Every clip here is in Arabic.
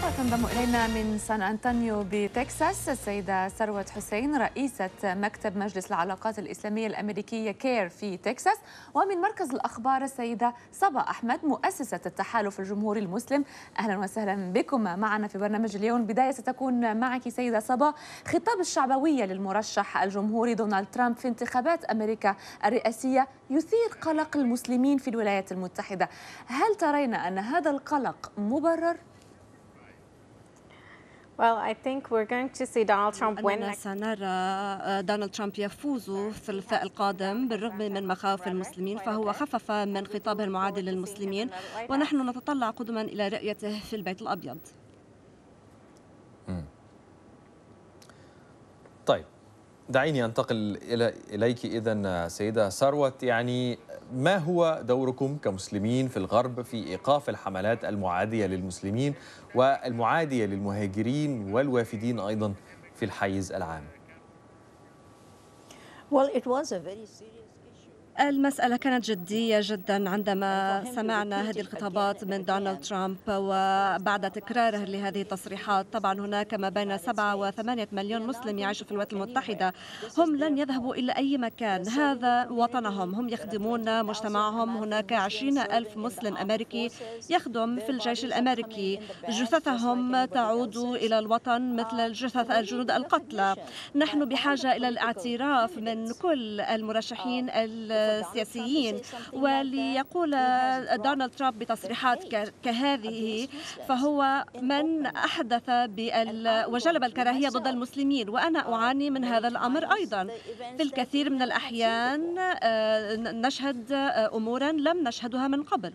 تنضم إلينا من سان أنطونيو بتكساس السيدة ثروت حسين رئيسة مكتب مجلس العلاقات الإسلامية الأمريكية كير في تكساس، ومن مركز الأخبار السيدة صبا أحمد مؤسسة التحالف الجمهوري المسلم. أهلا وسهلا بكم معنا في برنامج اليوم. بداية ستكون معك سيدة صبا، خطاب الشعبوية للمرشح الجمهوري دونالد ترامب في انتخابات أمريكا الرئاسية يثير قلق المسلمين في الولايات المتحدة. هل ترين أن هذا القلق مبرر؟ Well, I think we're going to see Donald Trump win. أننا سنرى دونالد ترامب يفوز في الثلاثاء القادم بالرغم من مخاوف المسلمين، فهو خفف من خطابه المعادي للمسلمين، ونحن نتطلع قدما إلى رؤيته في البيت الأبيض. طيب، دعيني أنتقل إليك إذن سيدة ثروت. يعني ما هو دوركم كمسلمين في الغرب في إيقاف الحملات المعادية للمسلمين والمعادية للمهاجرين والوافدين أيضا في الحيز العام؟ المسألة كانت جدية جدا عندما سمعنا هذه الخطابات من دونالد ترامب، وبعد تكراره لهذه التصريحات. طبعا هناك ما بين 7 و8 مليون مسلم يعيشوا في الولايات المتحدة، هم لن يذهبوا إلى أي مكان، هذا وطنهم، هم يخدمون مجتمعهم. هناك 20,000 مسلم أمريكي يخدم في الجيش الأمريكي، جثثهم تعود إلى الوطن مثل جثث الجنود القتلى. نحن بحاجة إلى الاعتراف من كل المرشحين السياسيين، وليقول دونالد ترامب بتصريحات كهذه فهو من أحدث وجلب الكراهية ضد المسلمين، وأنا أعاني من هذا الأمر أيضا. في الكثير من الأحيان نشهد أمورا لم نشهدها من قبل.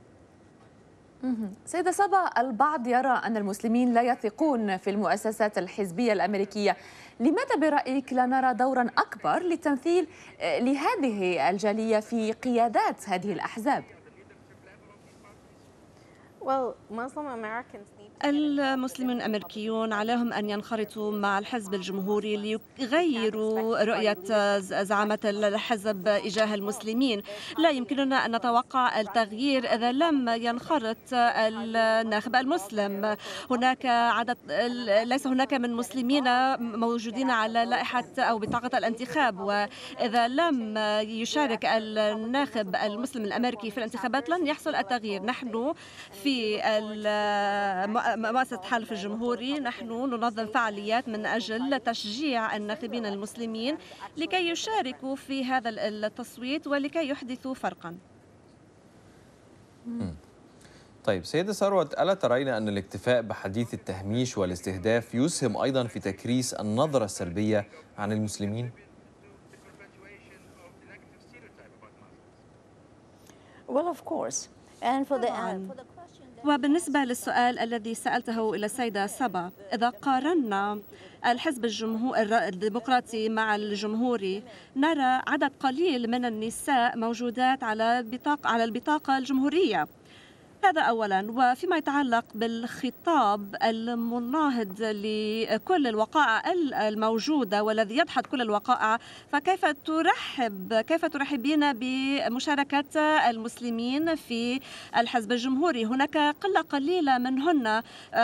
سيدة صبا، البعض يرى أن المسلمين لا يثقون في المؤسسات الحزبية الأمريكية. لماذا برأيك لا نرى دورا أكبر للتمثيل لهذه الجالية في قيادات هذه الأحزاب؟ المسلمين الأمريكيون عليهم أن ينخرطوا مع الحزب الجمهوري ليغيروا رؤية زعامة الحزب إجاه المسلمين. لا يمكننا أن نتوقع التغيير إذا لم ينخرط الناخب المسلم. ليس هناك من مسلمين موجودين على لائحة أو بطاقة الانتخاب، وإذا لم يشارك الناخب المسلم الأمريكي في الانتخابات لن يحصل التغيير. نحن في مؤسسة التحالف الجمهوري نحن ننظم فعاليات من أجل تشجيع الناخبين المسلمين لكي يشاركوا في هذا التصويت ولكي يحدثوا فرقا. طيب سيدة ثروت، ألا ترين أن الاكتفاء بحديث التهميش والاستهداف يسهم أيضا في تكريس النظرة السلبية عن المسلمين؟ وبالنسبة للسؤال الذي سألته إلى السيدة صبا، إذا قارنا الحزب الديمقراطي مع الجمهوري نرى عدد قليل من النساء موجودات على البطاقة الجمهورية. هذا أولا. وفيما يتعلق بالخطاب المناهض لكل الوقائع الموجودة والذي يدحض كل الوقائع، فكيف ترحبين بمشاركة المسلمين في الحزب الجمهوري؟ هناك قلة قليلة منهن،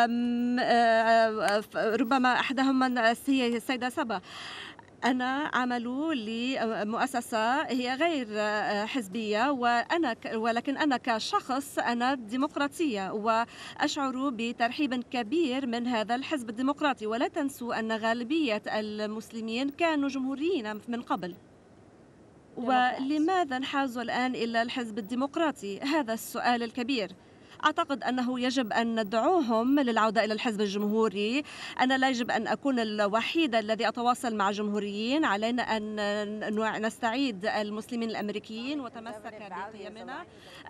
ربما أحدهم هي السيدة صبا. أنا عمل لمؤسسة هي غير حزبية، ولكن أنا كشخص أنا ديمقراطية، وأشعر بترحيب كبير من هذا الحزب الديمقراطي. ولا تنسوا أن غالبية المسلمين كانوا جمهوريين من قبل، ولماذا انحازوا الآن إلى الحزب الديمقراطي؟ هذا السؤال الكبير. أعتقد أنه يجب أن ندعوهم للعودة إلى الحزب الجمهوري. أنا لا يجب أن أكون الوحيدة الذي أتواصل مع جمهوريين. علينا أن نستعيد المسلمين الأمريكيين وتمسك بقيمنا،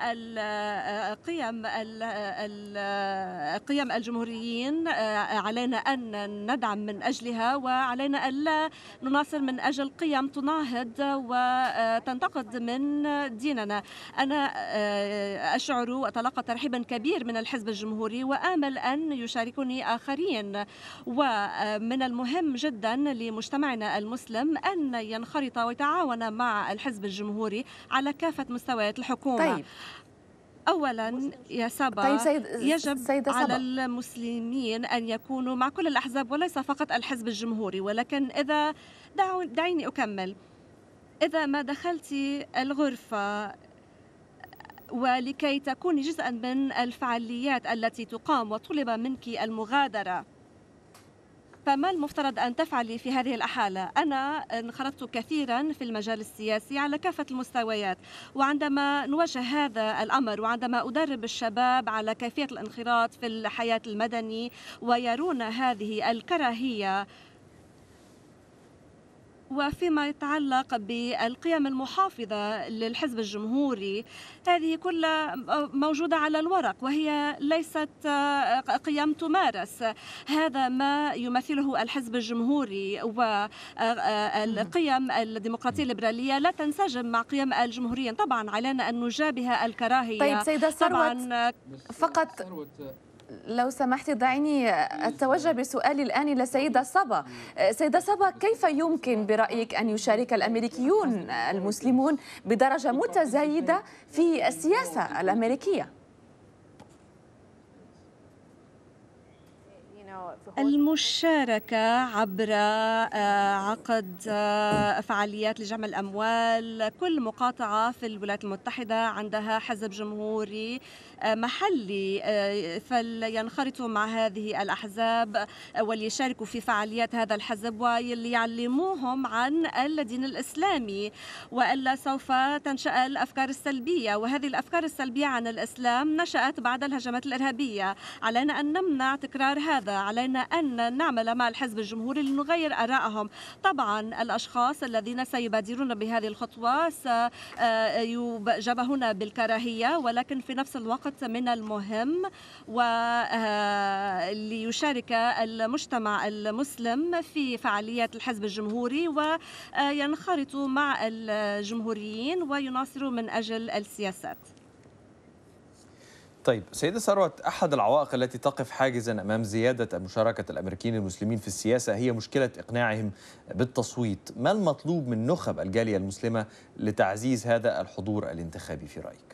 قيم الجمهوريين علينا أن ندعم من أجلها، وعلينا ألا نناصر من أجل قيم تناهض وتنتقد من ديننا. أنا أشعر وأتلقى ترحيبا كبير من الحزب الجمهوري، وآمل أن يشاركني آخرين. ومن المهم جدا لمجتمعنا المسلم أن ينخرط ويتعاون مع الحزب الجمهوري على كافة مستويات الحكومة. طيب. أولا يا سبا، طيب يجب على المسلمين أن يكونوا مع كل الأحزاب وليس فقط الحزب الجمهوري. ولكن إذا دعيني أكمل. إذا ما دخلت الغرفة ولكي تكوني جزءا من الفعاليات التي تقام وطلب منك المغادرة، فما المفترض أن تفعلي في هذه الحالة؟ أنا انخرطت كثيرا في المجال السياسي على كافة المستويات، وعندما نواجه هذا الأمر وعندما أدرب الشباب على كيفية الانخراط في الحياة المدني ويرون هذه الكراهية وفيما يتعلق بالقيم المحافظة للحزب الجمهوري، هذه كلها موجودة على الورق وهي ليست قيم تمارس. هذا ما يمثله الحزب الجمهوري، والقيم الديمقراطية الليبرالية لا تنسجم مع قيم الجمهوريين. طبعا علينا أن نجابه الكراهية. طيب سيدة ثروت، فقط لو سمحت دعيني أتوجه بسؤالي الآن إلى سيدة صبا. سيدة صبا، كيف يمكن برأيك أن يشارك الأمريكيون المسلمون بدرجة متزايدة في السياسة الأمريكية؟ المشاركة عبر عقد فعاليات لجمع الأموال. كل مقاطعة في الولايات المتحدة عندها حزب جمهوري محلي، فلينخرطوا مع هذه الأحزاب وليشاركوا في فعاليات هذا الحزب وليعلموهم عن الدين الإسلامي، وإلا سوف تنشأ الأفكار السلبية، وهذه الأفكار السلبية عن الإسلام نشأت بعد الهجمات الإرهابية. علينا أن نمنع تكرار هذا، علينا أن نعمل مع الحزب الجمهوري لنغير آرائهم. طبعا الأشخاص الذين سيبادرون بهذه الخطوة سيجابهون بالكراهية، ولكن في نفس الوقت من المهم وليشارك المجتمع المسلم في فعاليات الحزب الجمهوري وينخرطوا مع الجمهوريين ويناصروا من أجل السياسات. طيب سيدة ثروت، أحد العوائق التي تقف حاجزا أمام زيادة مشاركة الأمريكيين المسلمين في السياسة هي مشكلة إقناعهم بالتصويت. ما المطلوب من نخب الجالية المسلمة لتعزيز هذا الحضور الانتخابي في رأيك؟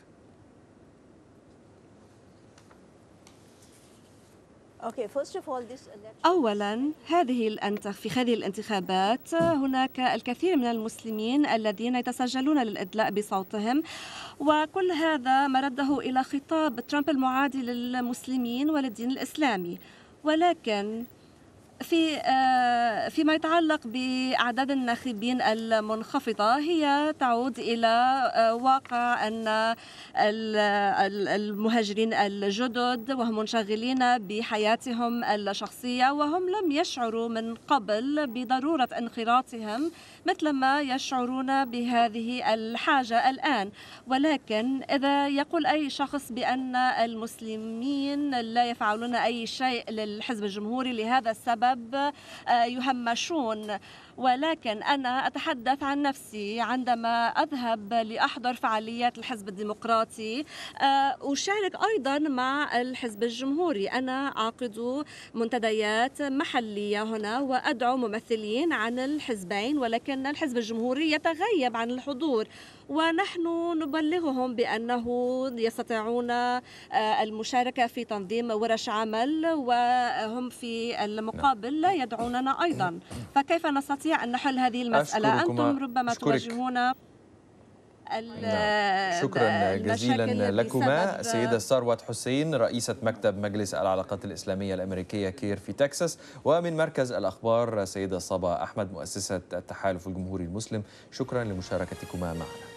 أولا في هذه الانتخابات هناك الكثير من المسلمين الذين يتسجلون للإدلاء بصوتهم، وكل هذا مرده إلى خطاب ترامب المعادي للمسلمين وللدين الإسلامي. ولكن فيما يتعلق بأعداد الناخبين المنخفضة، هي تعود إلى واقع أن المهاجرين الجدد وهم منشغلين بحياتهم الشخصية وهم لم يشعروا من قبل بضرورة انخراطهم مثل ما يشعرون بهذه الحاجة الآن. ولكن إذا يقول أي شخص بأن المسلمين لا يفعلون أي شيء للحزب الجمهوري لهذا السبب يهمشون. ولكن أنا أتحدث عن نفسي، عندما أذهب لأحضر فعاليات الحزب الديمقراطي أشارك أيضا مع الحزب الجمهوري. أنا أعقد منتديات محلية هنا وأدعو ممثلين عن الحزبين، ولكن الحزب الجمهوري يتغيب عن الحضور، ونحن نبلغهم بأنه يستطيعون المشاركة في تنظيم ورش عمل، وهم في المقابل لا يدعوننا أيضا. فكيف نستطيع أن نحل هذه المسألة؟ أنتم ربما تواجهون شكرا جزيلا لكما سيدة ثروت حسين، رئيسة مكتب مجلس العلاقات الإسلامية الأمريكية كير في تكساس، ومن مركز الأخبار سيدة صبا أحمد مؤسسة التحالف الجمهوري المسلم. شكرا لمشاركتكما معنا.